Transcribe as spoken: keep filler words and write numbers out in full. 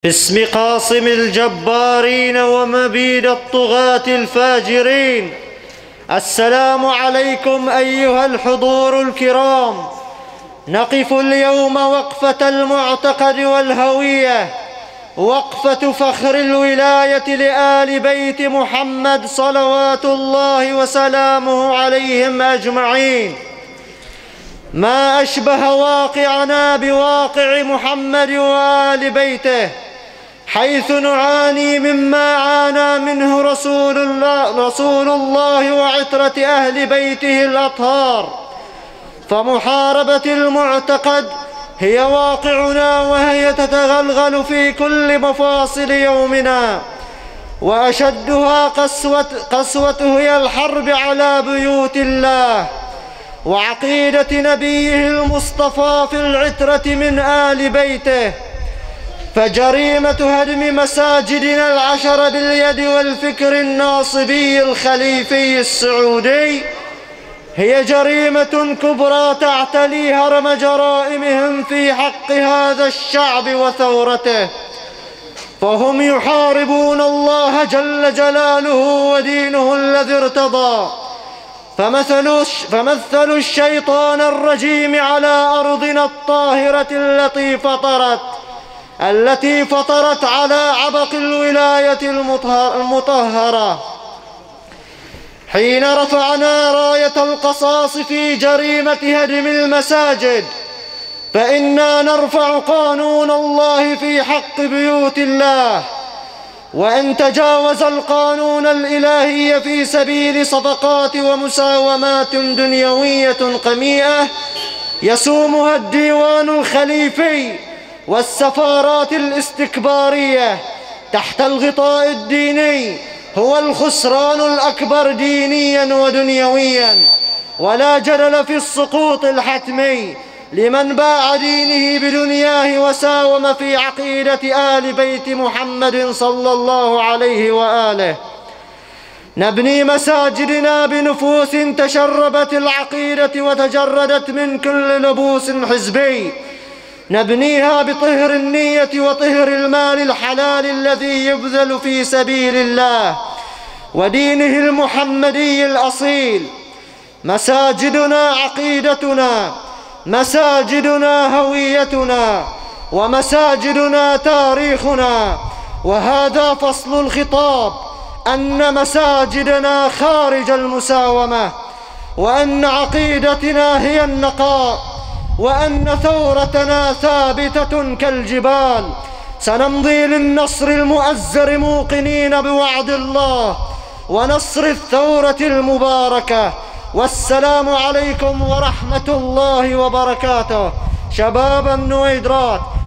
باسم قاصم الجبارين ومبيد الطغاة الفاجرين. السلام عليكم أيها الحضور الكرام. نقف اليوم وقفة المعتقد والهوية، وقفة فخر الولاية لآل بيت محمد صلوات الله وسلامه عليهم أجمعين. ما أشبه واقعنا بواقع محمد وآل بيته، حيث نعاني مما عانى منه رسول الله, رسول الله وعترة أهل بيته الأطهار. فمحاربة المعتقد هي واقعنا، وهي تتغلغل في كل مفاصل يومنا، وأشدها قسوة, قسوة هي الحرب على بيوت الله وعقيدة نبيه المصطفى في العترة من آل بيته. فجريمة هدم مساجدنا العشر باليد والفكر الناصبي الخليفي السعودي هي جريمة كبرى تعتلي هرم جرائمهم في حق هذا الشعب وثورته. فهم يحاربون الله جل جلاله ودينه الذي ارتضى، فمثلوا, فمثلوا الشيطان الرجيم على أرضنا الطاهرة التي فطرت التي فطرت على عبق الولاية المطهرة. حين رفعنا راية القصاص في جريمة هدم المساجد، فإنا نرفع قانون الله في حق بيوت الله. وإن تجاوز القانون الإلهي في سبيل صفقات ومساومات دنيوية قميئة يسومها الديوان الخليفي والسفارات الاستكبارية تحت الغطاء الديني، هو الخسران الأكبر دينيا ودنيويا. ولا جدل في السقوط الحتمي لمن باع دينه بدنياه وساوم في عقيدة آل بيت محمد صلى الله عليه وآله. نبني مساجدنا بنفوس تشربت العقيدة وتجردت من كل لبوس حزبي. نبنيها بطهر النية وطهر المال الحلال الذي يبذل في سبيل الله ودينه المحمدي الأصيل. مساجدنا عقيدتنا، مساجدنا هويتنا، ومساجدنا تاريخنا. وهذا فصل الخطاب، أن مساجدنا خارج المساومة، وأن عقيدتنا هي النقاء، وأن ثورتنا ثابتة كالجبال. سنمضي للنصر المؤزر موقنين بوعد الله ونصر الثورة المباركة. والسلام عليكم ورحمة الله وبركاته. شباب النويدرات،